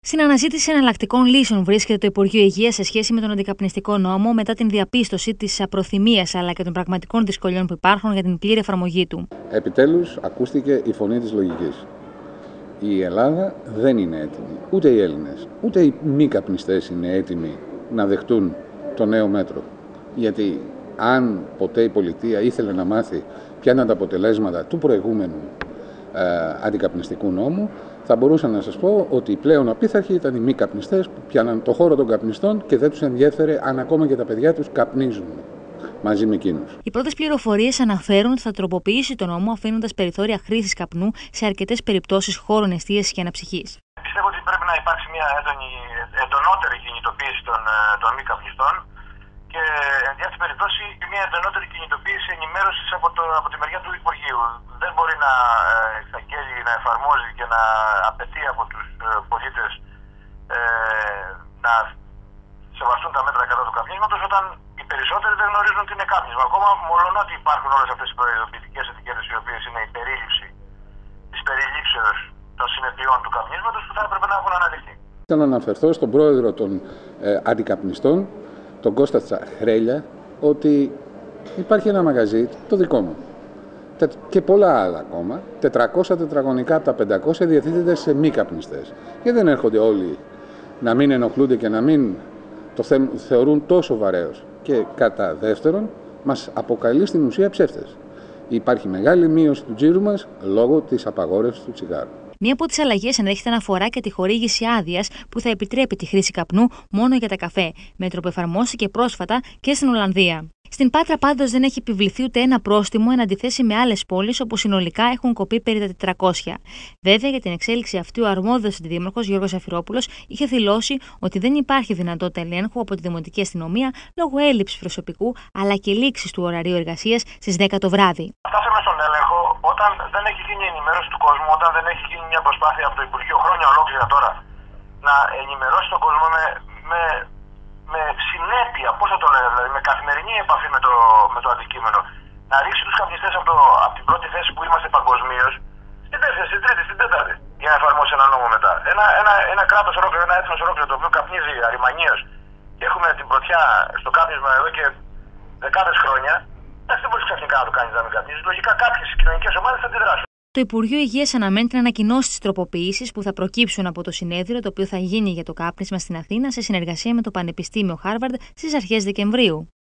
Στην αναζήτηση εναλλακτικών λύσεων βρίσκεται το Υπουργείο Υγείας σε σχέση με τον αντικαπνιστικό νόμο μετά την διαπίστωση της απροθυμίας αλλά και των πραγματικών δυσκολιών που υπάρχουν για την πλήρη εφαρμογή του. Επιτέλους ακούστηκε η φωνή της λογικής. Η Ελλάδα δεν είναι έτοιμη, ούτε οι Έλληνες, ούτε οι μη καπνιστές είναι έτοιμοι να δεχτούν το νέο μέτρο. Γιατί αν ποτέ η πολιτεία ήθελε να μάθει ποια είναι τα αποτελέσματα του προηγούμενου αντικαπνιστικού νόμου, θα μπορούσα να σας πω ότι οι πλέον απίθαρχοι ήταν οι μη καπνιστές που πιάναν το χώρο των καπνιστών και δεν τους ενδιέφερε αν ακόμα και τα παιδιά τους καπνίζουν μαζί με εκείνους. Οι πρώτες πληροφορίες αναφέρουν ότι θα τροποποιήσει τον νόμο αφήνοντας περιθώρια χρήσης καπνού σε αρκετές περιπτώσεις χώρων εστίασης και αναψυχής. Πιστεύω ότι πρέπει να υπάρξει μια εντονότερη κινητοποίηση των μη καπνιστών και εν τη περιπτώσει μια εντονότερη κινητοποίηση ενημέρωσης από τη μεριά του Υπουργείου. Δεν μπορεί να εξαγγέλει, να εφαρμόζει και να απαιτεί από τους πολίτες να σεβαστούν τα μέτρα κατά του καπνίσματος όταν οι περισσότεροι δεν γνωρίζουν τι είναι κάπνισμα. Ακόμα μολονότι υπάρχουν όλες αυτές οι προειδοποιητικές ετικέτες οι οποίες είναι η περίληψη της περιλήψεως των συνεπειών του καπνίσματος που θα έπρεπε να έχουν αναλυθεί. Θέλω να αναφερθώ στον πρόεδρο των αντικαπνιστών, τον Κώστα Τσαχρέλια, ότι υπάρχει ένα μαγαζί, το δικό μου, και πολλά άλλα ακόμα, 400 τετραγωνικά από τα 500 διαθέτεται σε μη καπνιστές. Και δεν έρχονται όλοι να μην ενοχλούνται και να μην το θεωρούν τόσο βαρέως. Και κατά δεύτερον, μας αποκαλεί στην ουσία ψεύτες. Υπάρχει μεγάλη μείωση του τζίρου μας λόγω της απαγόρευσης του τσιγάρου. Μία από τις αλλαγές ενδέχεται να αφορά και τη χορήγηση άδειας που θα επιτρέπει τη χρήση καπνού μόνο για τα καφέ, μέτρο που εφαρμόστηκε πρόσφατα και στην Ολλανδία. Στην Πάτρα πάντως δεν έχει επιβληθεί ούτε ένα πρόστιμο εν αντιθέσει με άλλες πόλεις όπου συνολικά έχουν κοπεί περί τα 400. Βέβαια, για την εξέλιξη αυτή, ο αρμόδιος αντιδήμαρχος Γιώργος Αφυρόπουλος είχε δηλώσει ότι δεν υπάρχει δυνατότητα ελέγχου από τη Δημοτική Αστυνομία λόγω έλλειψης προσωπικού αλλά και λήξης του ωραρίου εργασίας στις 10 το βράδυ. Φτάσαμε στον έλεγχο όταν δεν έχει γίνει ενημέρωση του κόσμου, όταν δεν έχει γίνει μια προσπάθεια από το Υπουργείο χρόνια ολόκληρα τώρα να ενημερώσει τον κόσμο με συνέπεια, πώς θα το λέγαμε, δηλαδή με καθημερινή επαφή με το αντικείμενο. Να ρίξει τους καπνιστές από την πρώτη θέση που είμαστε παγκοσμίως στην δεύτερη, στην τρίτη, στην τέταρτη για να εφαρμόσει ένα νόμο μετά. Ένα κράτος ολόκληρο, ένα έθνος ολόκληρο το οποίο καπνίζει αριμανίως και έχουμε την πρωτιά στο κάπνισμα εδώ και δεκάδες χρόνια. Δεν μπορεί ξαφνικά να το κάνει να μην καπνίζει. Λογικά κάποιες κοινωνικές ομάδες θα αντιδράσουν. Το Υπουργείο Υγείας αναμένεται να ανακοινώσει τις τροποποιήσεις που θα προκύψουν από το συνέδριο, το οποίο θα γίνει για το κάπνισμα στην Αθήνα σε συνεργασία με το Πανεπιστήμιο Χάρβαρντ στις αρχές Δεκεμβρίου.